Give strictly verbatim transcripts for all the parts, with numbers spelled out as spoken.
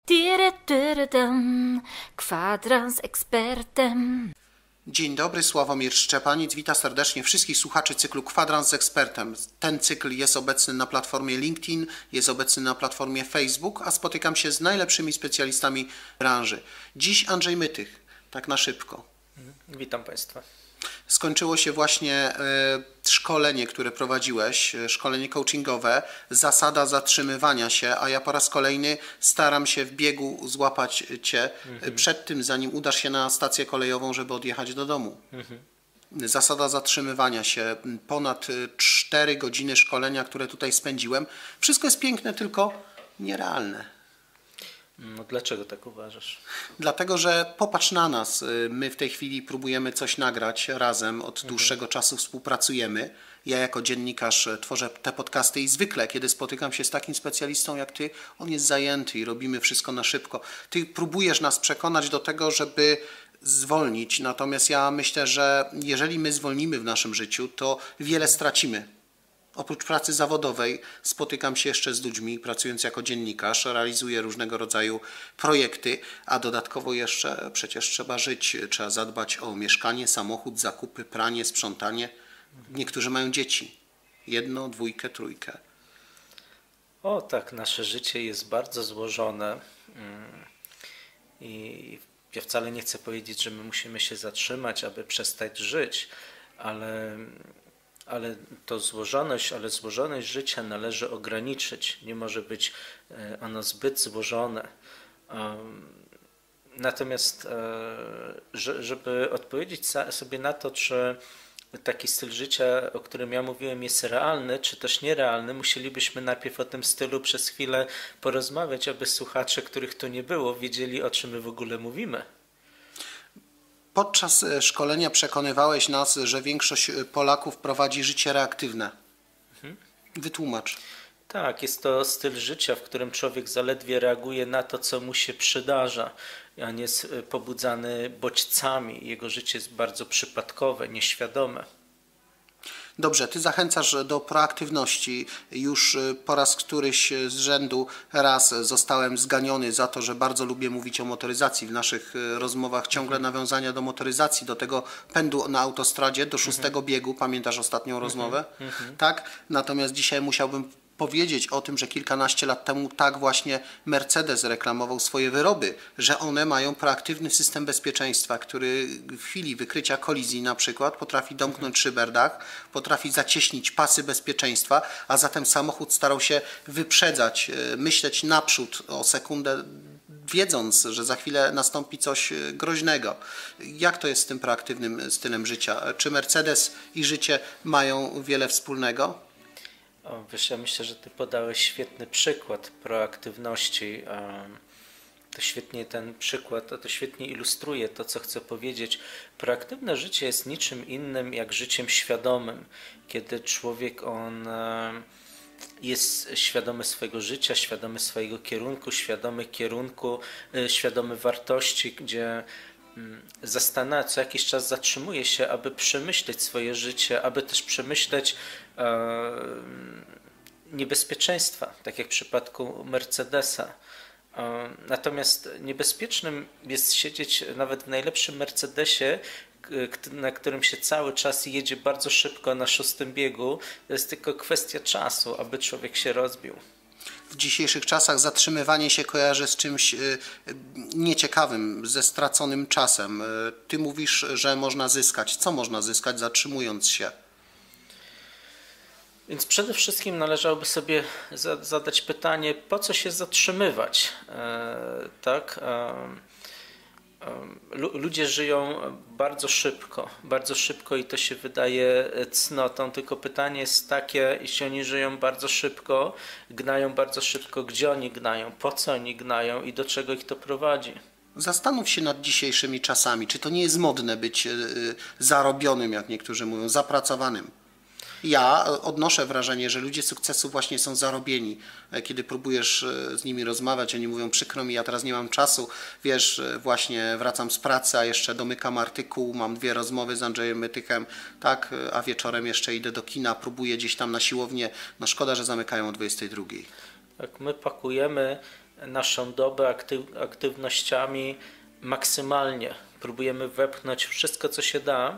Tyrytyrydym, kwadrans ekspertem. Dzień dobry, Sławomir Szczepaniec. Witam serdecznie wszystkich słuchaczy cyklu Kwadrans z Ekspertem. Ten cykl jest obecny na platformie LinkedIn, jest obecny na platformie Facebook, a spotykam się z najlepszymi specjalistami branży. Dziś Andrzej Mytych, tak na szybko. Witam Państwa. Skończyło się właśnie y, szkolenie, które prowadziłeś, szkolenie coachingowe, zasada zatrzymywania się, a ja po raz kolejny staram się w biegu złapać Cię mhm. przed tym, zanim udasz się na stację kolejową, żeby odjechać do domu. Mhm. Zasada zatrzymywania się, ponad cztery godziny szkolenia, które tutaj spędziłem. Wszystko jest piękne, tylko nierealne. No dlaczego tak uważasz? Dlatego, że popatrz na nas. My w tej chwili próbujemy coś nagrać razem, od dłuższego mhm. czasu współpracujemy. Ja jako dziennikarz tworzę te podcasty i zwykle, kiedy spotykam się z takim specjalistą jak Ty, on jest zajęty i robimy wszystko na szybko. Ty próbujesz nas przekonać do tego, żeby zwolnić, natomiast ja myślę, że jeżeli my zwolnimy w naszym życiu, to wiele stracimy. Oprócz pracy zawodowej spotykam się jeszcze z ludźmi, pracując jako dziennikarz, realizuję różnego rodzaju projekty, a dodatkowo jeszcze przecież trzeba żyć, trzeba zadbać o mieszkanie, samochód, zakupy, pranie, sprzątanie. Niektórzy mają dzieci, jedno, dwójkę, trójkę. O tak, nasze życie jest bardzo złożone i ja wcale nie chcę powiedzieć, że my musimy się zatrzymać, aby przestać żyć, ale... Ale to złożoność, ale złożoność życia należy ograniczyć. Nie może być ono zbyt złożone. Natomiast, żeby odpowiedzieć sobie na to, czy taki styl życia, o którym ja mówiłem, jest realny, czy też nierealny, musielibyśmy najpierw o tym stylu przez chwilę porozmawiać, aby słuchacze, których tu nie było, wiedzieli, o czym my w ogóle mówimy. Podczas szkolenia przekonywałeś nas, że większość Polaków prowadzi życie reaktywne. Mhm. Wytłumacz. Tak, jest to styl życia, w którym człowiek zaledwie reaguje na to, co mu się przydarza, a nie jest pobudzany bodźcami. Jego życie jest bardzo przypadkowe, nieświadome. Dobrze, Ty zachęcasz do proaktywności. Już po raz któryś z rzędu raz zostałem zganiony za to, że bardzo lubię mówić o motoryzacji. W naszych rozmowach ciągle mhm. nawiązania do motoryzacji, do tego pędu na autostradzie, do szóstego mhm. biegu. Pamiętasz ostatnią mhm. rozmowę? Mhm. Tak? Natomiast dzisiaj musiałbym powiedzieć o tym, że kilkanaście lat temu tak właśnie Mercedes reklamował swoje wyroby, że one mają proaktywny system bezpieczeństwa, który w chwili wykrycia kolizji na przykład potrafi domknąć szyberdach, potrafi zacieśnić pasy bezpieczeństwa, a zatem samochód starał się wyprzedzać, myśleć naprzód o sekundę, wiedząc, że za chwilę nastąpi coś groźnego. Jak to jest z tym proaktywnym stylem życia? Czy Mercedes i życie mają wiele wspólnego? O, wiesz, ja myślę, że Ty podałeś świetny przykład proaktywności. To świetnie ten przykład, to świetnie ilustruje to, co chcę powiedzieć. Proaktywne życie jest niczym innym jak życiem świadomym, kiedy człowiek on jest świadomy swojego życia, świadomy swojego kierunku, świadomy kierunku, świadomy wartości, gdzie zastanawia, co jakiś czas zatrzymuje się, aby przemyśleć swoje życie, aby też przemyśleć e, niebezpieczeństwa, tak jak w przypadku Mercedesa. E, natomiast niebezpiecznym jest siedzieć nawet w najlepszym Mercedesie, na którym się cały czas jedzie bardzo szybko na szóstym biegu. To jest tylko kwestia czasu, aby człowiek się rozbił. W dzisiejszych czasach zatrzymywanie się kojarzy z czymś nieciekawym, ze straconym czasem. Ty mówisz, że można zyskać. Co można zyskać, zatrzymując się? Więc przede wszystkim należałoby sobie zadać pytanie, po co się zatrzymywać? E, tak? E, Ludzie żyją bardzo szybko, bardzo szybko i to się wydaje cnotą, tylko pytanie jest takie, jeśli oni żyją bardzo szybko, gnają bardzo szybko, gdzie oni gnają, po co oni gnają i do czego ich to prowadzi? Zastanów się nad dzisiejszymi czasami, czy to nie jest modne być zarobionym, jak niektórzy mówią, zapracowanym. Ja odnoszę wrażenie, że ludzie sukcesu właśnie są zarobieni. Kiedy próbujesz z nimi rozmawiać, oni mówią, przykro mi, ja teraz nie mam czasu, wiesz, właśnie wracam z pracy, a jeszcze domykam artykuł, mam dwie rozmowy z Andrzejem Mytychem, tak, a wieczorem jeszcze idę do kina, próbuję gdzieś tam na siłownię, no szkoda, że zamykają o dwudziestej drugiej. Tak, my pakujemy naszą dobę aktyw, aktywnościami maksymalnie. Próbujemy wepchnąć wszystko, co się da.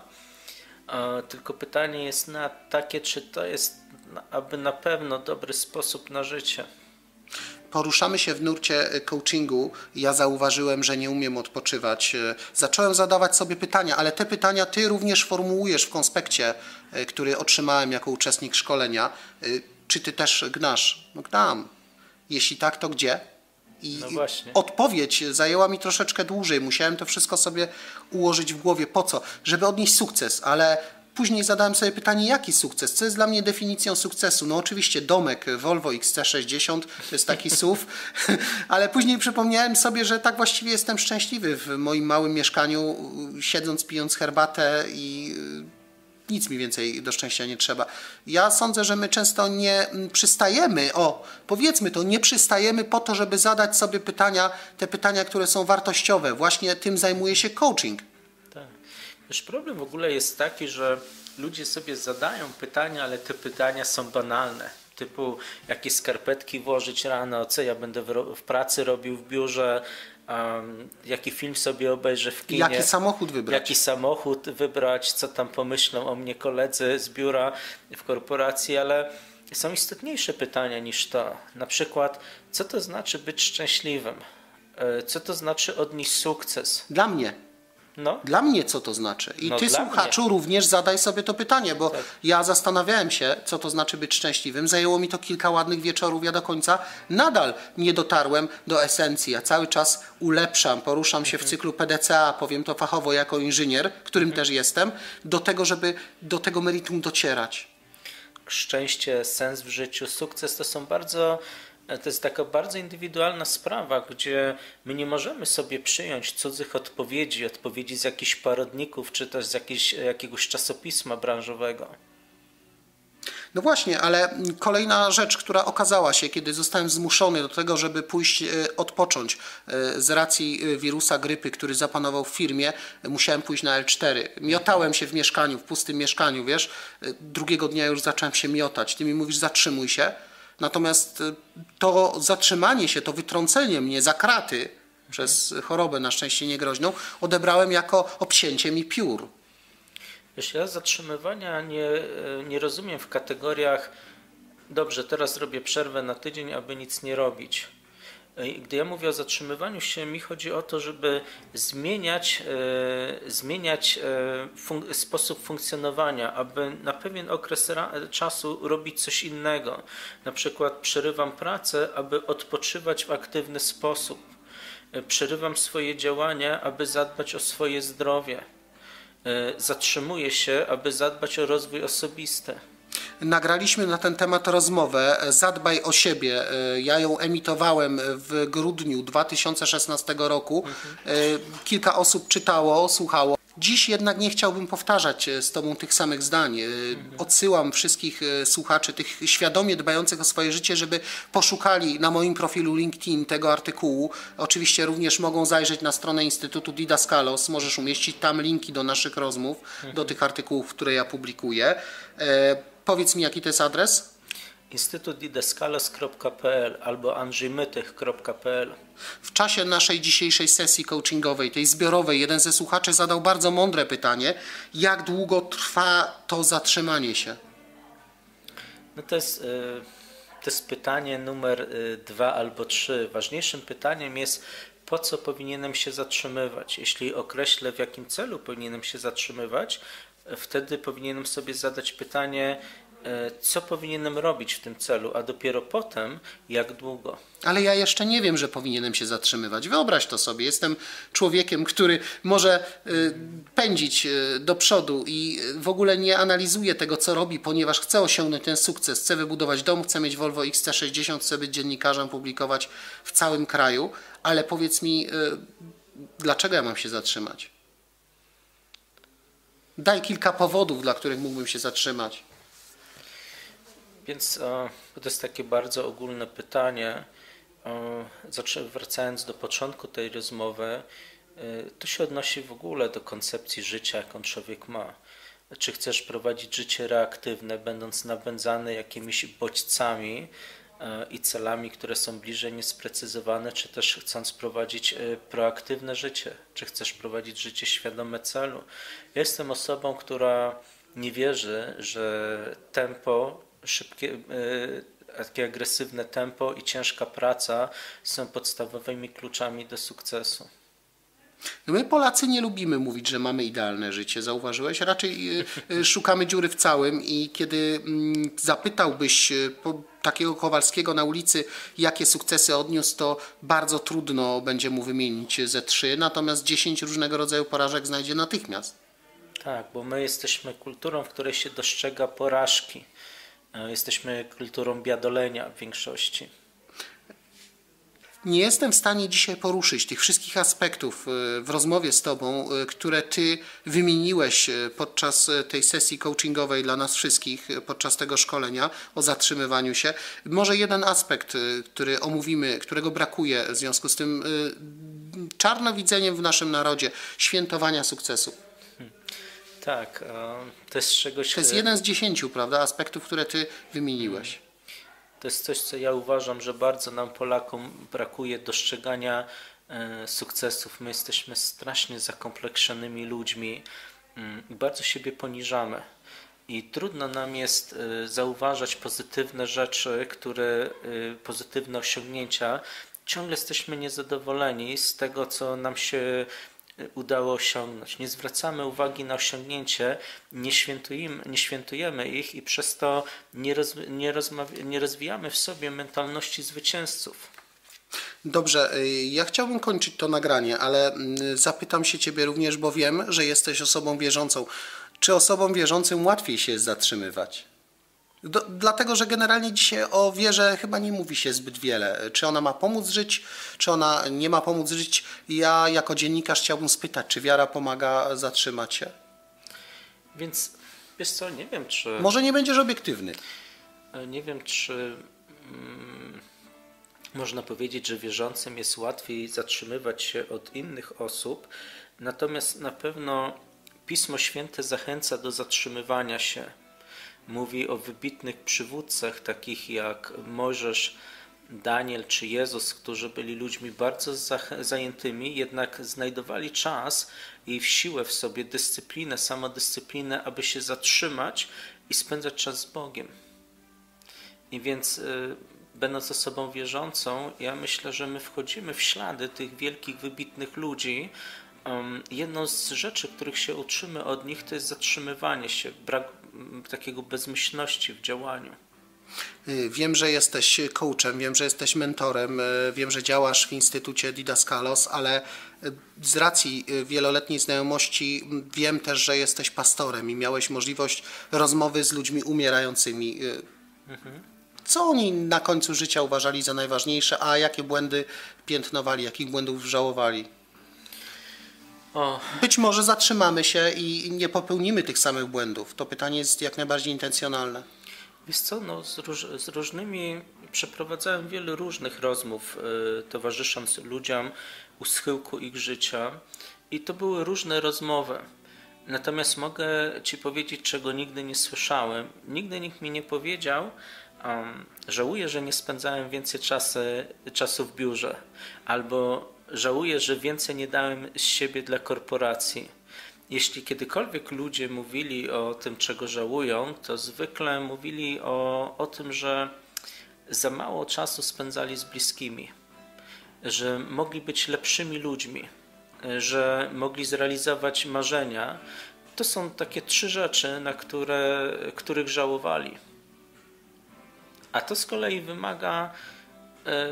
Tylko pytanie jest na takie, czy to jest aby na pewno dobry sposób na życie. Poruszamy się w nurcie coachingu. Ja zauważyłem, że nie umiem odpoczywać. Zacząłem zadawać sobie pytania, ale te pytania ty również formułujesz w konspekcie, który otrzymałem jako uczestnik szkolenia. Czy ty też gnasz? No gnam. Jeśli tak, to gdzie? I no właśnie. Odpowiedź zajęła mi troszeczkę dłużej. Musiałem to wszystko sobie ułożyć w głowie. Po co? Żeby odnieść sukces, ale później zadałem sobie pytanie, jaki sukces? Co jest dla mnie definicją sukcesu? No oczywiście domek Volvo X C sześćdziesiąt, to jest taki S U V, ale później przypomniałem sobie, że tak właściwie jestem szczęśliwy w moim małym mieszkaniu, siedząc, pijąc herbatę i nic mi więcej do szczęścia nie trzeba. Ja sądzę, że my często nie przystajemy, o, powiedzmy to, nie przystajemy po to, żeby zadać sobie pytania, te pytania, które są wartościowe. Właśnie tym zajmuje się coaching. Tak. Wiesz, problem w ogóle jest taki, że ludzie sobie zadają pytania, ale te pytania są banalne. Typu, jakie skarpetki włożyć rano, co ja będę w, w pracy robił w biurze, um, jaki film sobie obejrzę w kinie. Jaki samochód wybrać. Jaki samochód wybrać, co tam pomyślą o mnie koledzy z biura w korporacji, ale są istotniejsze pytania niż to. Na przykład, co to znaczy być szczęśliwym? Co to znaczy odnieść sukces? Dla mnie. No. Dla mnie co to znaczy? I no ty, słuchaczu, mnie. również zadaj sobie to pytanie, bo tak. ja zastanawiałem się, co to znaczy być szczęśliwym. Zajęło mi to kilka ładnych wieczorów, ja do końca nadal nie dotarłem do esencji. Ja cały czas ulepszam, poruszam się mhm. w cyklu P D C A, powiem to fachowo jako inżynier, którym mhm. też jestem, do tego, żeby do tego meritum docierać. Szczęście, sens w życiu, sukces to są bardzo... To jest taka bardzo indywidualna sprawa, gdzie my nie możemy sobie przyjąć cudzych odpowiedzi, odpowiedzi z jakichś parodników, czy też z jakiegoś, jakiegoś czasopisma branżowego. No właśnie, ale kolejna rzecz, która okazała się, kiedy zostałem zmuszony do tego, żeby pójść odpocząć z racji wirusa grypy, który zapanował w firmie, musiałem pójść na L cztery. Miotałem się w mieszkaniu, w pustym mieszkaniu, wiesz, drugiego dnia już zacząłem się miotać. Ty mi mówisz, zatrzymuj się. Natomiast to zatrzymanie się, to wytrącenie mnie za kraty przez chorobę na szczęście niegroźną odebrałem jako obcięcie mi piór. Wiesz, ja zatrzymywania nie, nie rozumiem w kategoriach dobrze, teraz robię przerwę na tydzień, aby nic nie robić. Gdy ja mówię o zatrzymywaniu się, mi chodzi o to, żeby zmieniać, e, zmieniać e, fun- sposób funkcjonowania, aby na pewien okres ra- czasu robić coś innego. Na przykład przerywam pracę, aby odpoczywać w aktywny sposób. E, przerywam swoje działania, aby zadbać o swoje zdrowie. E, zatrzymuję się, aby zadbać o rozwój osobisty. Nagraliśmy na ten temat rozmowę Zadbaj o siebie. Ja ją emitowałem w grudniu dwa tysiące szesnastego roku. Mhm. Kilka osób czytało, słuchało. Dziś jednak nie chciałbym powtarzać z Tobą tych samych zdań. Mhm. Odsyłam wszystkich słuchaczy, tych świadomie dbających o swoje życie, żeby poszukali na moim profilu LinkedIn tego artykułu. Oczywiście również mogą zajrzeć na stronę Instytutu Didaskalos. Możesz umieścić tam linki do naszych rozmów, mhm. do tych artykułów, które ja publikuję. Powiedz mi, jaki to jest adres? instytut didaskalos kropka p l albo andrzejmytych kropka p l. W czasie naszej dzisiejszej sesji coachingowej, tej zbiorowej, jeden ze słuchaczy zadał bardzo mądre pytanie. Jak długo trwa to zatrzymanie się? No to jest, to jest pytanie numer dwa albo trzy. Ważniejszym pytaniem jest, po co powinienem się zatrzymywać? Jeśli określę, w jakim celu powinienem się zatrzymywać, wtedy powinienem sobie zadać pytanie, co powinienem robić w tym celu, a dopiero potem, jak długo. Ale ja jeszcze nie wiem, że powinienem się zatrzymywać. Wyobraź to sobie. Jestem człowiekiem, który może pędzić do przodu i w ogóle nie analizuje tego, co robi, ponieważ chce osiągnąć ten sukces. Chcę wybudować dom, chcę mieć Volvo X C sześćdziesiąt, chcę być dziennikarzem, publikować w całym kraju. Ale powiedz mi, dlaczego ja mam się zatrzymać? Daj kilka powodów, dla których mógłbym się zatrzymać. Więc to jest takie bardzo ogólne pytanie. Wracając do początku tej rozmowy, to się odnosi w ogóle do koncepcji życia, jaką człowiek ma. Czy chcesz prowadzić życie reaktywne, będąc napędzany jakimiś bodźcami, i celami, które są bliżej niesprecyzowane, czy też chcąc prowadzić proaktywne życie, czy chcesz prowadzić życie świadome celu. Ja jestem osobą, która nie wierzy, że tempo, szybkie, takie agresywne tempo i ciężka praca są podstawowymi kluczami do sukcesu. No my Polacy nie lubimy mówić, że mamy idealne życie, zauważyłeś? Raczej szukamy dziury w całym i kiedy zapytałbyś takiego Kowalskiego na ulicy, jakie sukcesy odniósł, to bardzo trudno będzie mu wymienić ze trzy, natomiast dziesięć różnego rodzaju porażek znajdzie natychmiast. Tak, bo my jesteśmy kulturą, w której się dostrzega porażki. Jesteśmy kulturą biadolenia w większości. Nie jestem w stanie dzisiaj poruszyć tych wszystkich aspektów w rozmowie z Tobą, które Ty wymieniłeś podczas tej sesji coachingowej dla nas wszystkich, podczas tego szkolenia o zatrzymywaniu się. Może jeden aspekt, który omówimy, którego brakuje w związku z tym czarnowidzeniem w naszym narodzie, świętowania sukcesu. Tak, to jest czegoś... To jest jeden z dziesięciu, prawda, aspektów, które Ty wymieniłeś. To jest coś, co ja uważam, że bardzo nam Polakom brakuje dostrzegania e, sukcesów. My jesteśmy strasznie zakompleksionymi ludźmi i bardzo siebie poniżamy. I trudno nam jest e, zauważać pozytywne rzeczy, które, e, pozytywne osiągnięcia. Ciągle jesteśmy niezadowoleni z tego, co nam się udało osiągnąć. Nie zwracamy uwagi na osiągnięcie, nie świętujemy, nie świętujemy ich i przez to nie, roz, nie, nie rozwijamy w sobie mentalności zwycięzców. Dobrze, ja chciałbym kończyć to nagranie, ale zapytam się Ciebie również, bo wiem, że jesteś osobą wierzącą. Czy osobom wierzącym łatwiej się jest zatrzymywać? Do, dlatego, że generalnie dzisiaj o wierze chyba nie mówi się zbyt wiele. Czy ona ma pomóc żyć, czy ona nie ma pomóc żyć? Ja jako dziennikarz chciałbym spytać, czy wiara pomaga zatrzymać się? Więc wiesz co, nie wiem, czy... Może nie będziesz obiektywny. Nie wiem, czy mm, można powiedzieć, że wierzącym jest łatwiej zatrzymywać się od innych osób, natomiast na pewno Pismo Święte zachęca do zatrzymywania się. Mówi o wybitnych przywódcach, takich jak Mojżesz, Daniel czy Jezus, którzy byli ludźmi bardzo zajętymi, jednak znajdowali czas i w siłę w sobie dyscyplinę, samodyscyplinę, aby się zatrzymać i spędzać czas z Bogiem. I więc y, będąc osobą wierzącą, ja myślę, że my wchodzimy w ślady tych wielkich, wybitnych ludzi. Um, jedną z rzeczy, których się uczymy od nich, to jest zatrzymywanie się, brak takiego bezmyślności w działaniu. Wiem, że jesteś coachem, wiem, że jesteś mentorem, wiem, że działasz w Instytucie Didaskalos, ale z racji wieloletniej znajomości wiem też, że jesteś pastorem i miałeś możliwość rozmowy z ludźmi umierającymi. Mhm. Co oni na końcu życia uważali za najważniejsze, a jakie błędy piętnowali, jakich błędów żałowali? O. Być może zatrzymamy się i nie popełnimy tych samych błędów. To pytanie jest jak najbardziej intencjonalne. Wiesz co, no, z, róż, z różnymi, przeprowadzałem wiele różnych rozmów, y, towarzysząc ludziom u schyłku ich życia i to były różne rozmowy. Natomiast mogę Ci powiedzieć, czego nigdy nie słyszałem. Nigdy nikt mi nie powiedział, um, żałuję, że nie spędzałem więcej czasy, czasu w biurze, albo żałuję, że więcej nie dałem z siebie dla korporacji. Jeśli kiedykolwiek ludzie mówili o tym, czego żałują, to zwykle mówili o, o tym, że za mało czasu spędzali z bliskimi, że mogli być lepszymi ludźmi, że mogli zrealizować marzenia. To są takie trzy rzeczy, na które, których żałowali. A to z kolei wymaga e,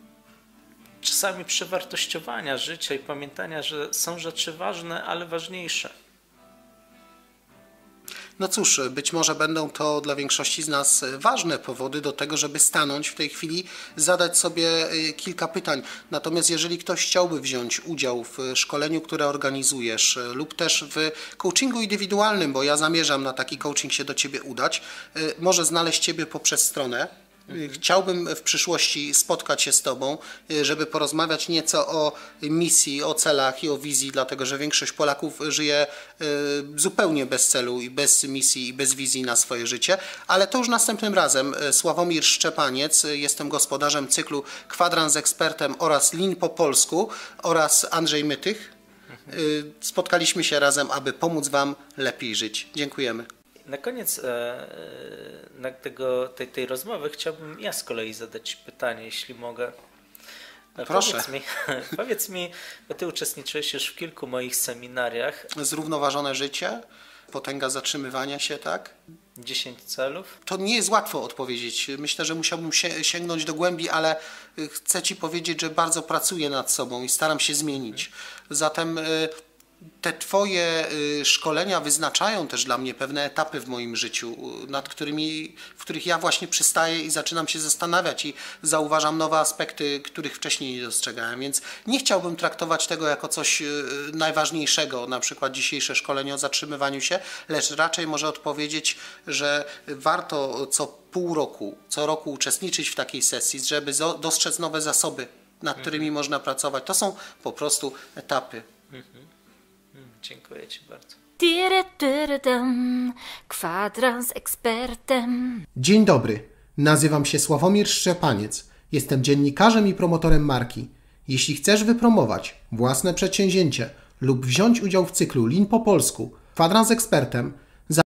czasami przewartościowania życia i pamiętania, że są rzeczy ważne, ale ważniejsze. No cóż, być może będą to dla większości z nas ważne powody do tego, żeby stanąć w tej chwili, zadać sobie kilka pytań. Natomiast jeżeli ktoś chciałby wziąć udział w szkoleniu, które organizujesz lub też w coachingu indywidualnym, bo ja zamierzam na taki coaching się do Ciebie udać, może znaleźć Ciebie poprzez stronę Chciałbym w przyszłości spotkać się z Tobą, żeby porozmawiać nieco o misji, o celach i o wizji, dlatego że większość Polaków żyje zupełnie bez celu i bez misji i bez wizji na swoje życie, ale to już następnym razem. Sławomir Szczepaniec, jestem gospodarzem cyklu Kwadrans z ekspertem oraz Lean po polsku oraz Andrzej Mytych. Spotkaliśmy się razem, aby pomóc Wam lepiej żyć. Dziękujemy. Na koniec na tego, tej, tej rozmowy chciałbym ja z kolei zadać pytanie, jeśli mogę. Proszę. Powiedz mi, powiedz mi, bo Ty uczestniczyłeś już w kilku moich seminariach. Zrównoważone życie, potęga zatrzymywania się, tak? dziesięć celów. To nie jest łatwo odpowiedzieć. Myślę, że musiałbym się, sięgnąć do głębi, ale chcę Ci powiedzieć, że bardzo pracuję nad sobą i staram się zmienić. Zatem te Twoje szkolenia wyznaczają też dla mnie pewne etapy w moim życiu, nad którymi, w których ja właśnie przystaję i zaczynam się zastanawiać i zauważam nowe aspekty, których wcześniej nie dostrzegałem. Więc nie chciałbym traktować tego jako coś najważniejszego, na przykład dzisiejsze szkolenie o zatrzymywaniu się, lecz raczej może odpowiedzieć, że warto co pół roku, co roku uczestniczyć w takiej sesji, żeby dostrzec nowe zasoby, nad którymi mhm. można pracować. To są po prostu etapy. Mhm. Dziękuję Ci bardzo. Kwadrans z ekspertem. Dzień dobry, nazywam się Sławomir Szczepaniec. Jestem dziennikarzem i promotorem marki. Jeśli chcesz wypromować własne przedsięwzięcie lub wziąć udział w cyklu Lean po polsku, Kwadrans z ekspertem,